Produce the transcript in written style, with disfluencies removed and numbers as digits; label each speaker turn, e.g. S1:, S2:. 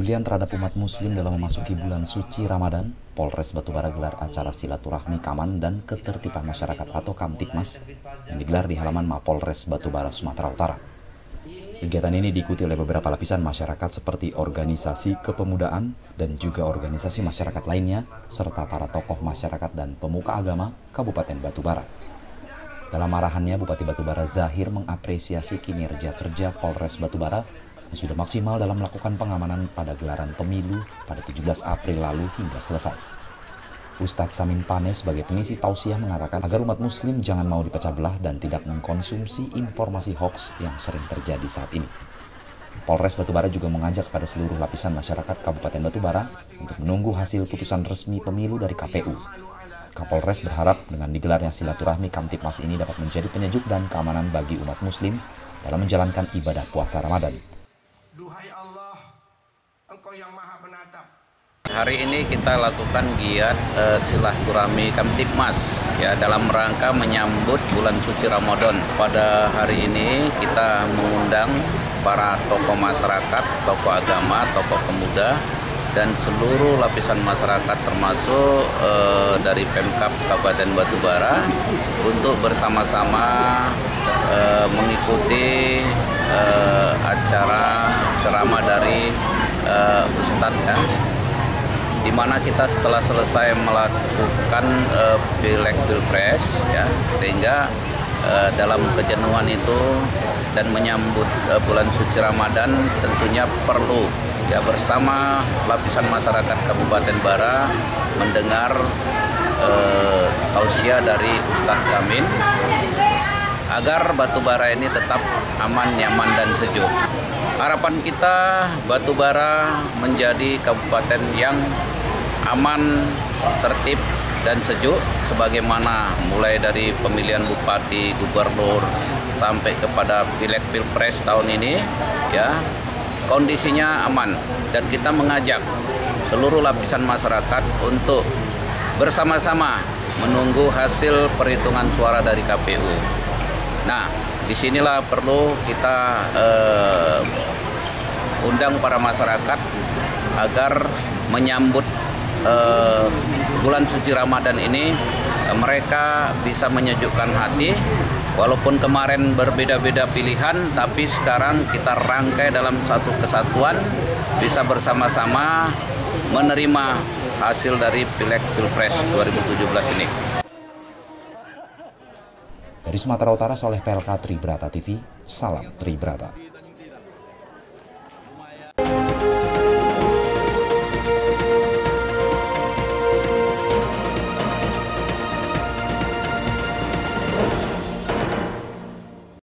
S1: Pendekatan terhadap umat muslim dalam memasuki bulan suci Ramadan, Polres Batubara gelar acara silaturahmi keamanan dan ketertiban masyarakat atau Kamtibmas yang digelar di halaman Mapolres Batubara, Sumatera Utara. Kegiatan ini diikuti oleh beberapa lapisan masyarakat seperti organisasi kepemudaan dan juga organisasi masyarakat lainnya, serta para tokoh masyarakat dan pemuka agama Kabupaten Batubara. Dalam arahannya, Bupati Batubara Zahir mengapresiasi kinerja kerja Polres Batubara yang sudah maksimal dalam melakukan pengamanan pada gelaran pemilu pada 17 April lalu hingga selesai. Ustadz Samin Pane sebagai pengisi tausiah mengatakan agar umat muslim jangan mau dipecah belah dan tidak mengkonsumsi informasi hoaks yang sering terjadi saat ini. Polres Batubara juga mengajak kepada seluruh lapisan masyarakat Kabupaten Batubara untuk menunggu hasil putusan resmi pemilu dari KPU. Kapolres berharap dengan digelarnya silaturahmi Kamtibmas ini dapat menjadi penyejuk dan keamanan bagi umat muslim dalam menjalankan ibadah puasa Ramadan.
S2: Duhai Allah, Engkau yang Maha Penatap.
S3: Hari ini kita lakukan giat silaturahmi Kamtibmas ya dalam rangka menyambut bulan suci Ramadan. Pada hari ini kita mengundang para tokoh masyarakat, tokoh agama, tokoh pemuda dan seluruh lapisan masyarakat termasuk dari Pemkab Kabupaten Batubara untuk bersama-sama mengikuti acara ceramah dari Ustadz ya, di mana kita setelah selesai melakukan pileg pilpres ya, sehingga dalam kejenuhan itu dan menyambut bulan suci Ramadan tentunya perlu ya bersama lapisan masyarakat Kabupaten Bara mendengar tausiah dari Ustadz Samin agar Batubara ini tetap aman, nyaman, dan sejuk. Harapan kita Batubara menjadi kabupaten yang aman, tertib, dan sejuk sebagaimana mulai dari pemilihan bupati, gubernur, sampai kepada pileg pilpres tahun ini ya, kondisinya aman dan kita mengajak seluruh lapisan masyarakat untuk bersama-sama menunggu hasil perhitungan suara dari KPU. Nah, disinilah perlu kita undang para masyarakat agar menyambut bulan suci Ramadan ini mereka bisa menyejukkan hati. Walaupun kemarin berbeda-beda pilihan, tapi sekarang kita rangkai dalam satu kesatuan, bisa bersama-sama menerima hasil dari pileg pilpres 2017 ini.
S1: Dari Sumatera Utara, Soleh PLK Tribrata TV, salam Tribrata.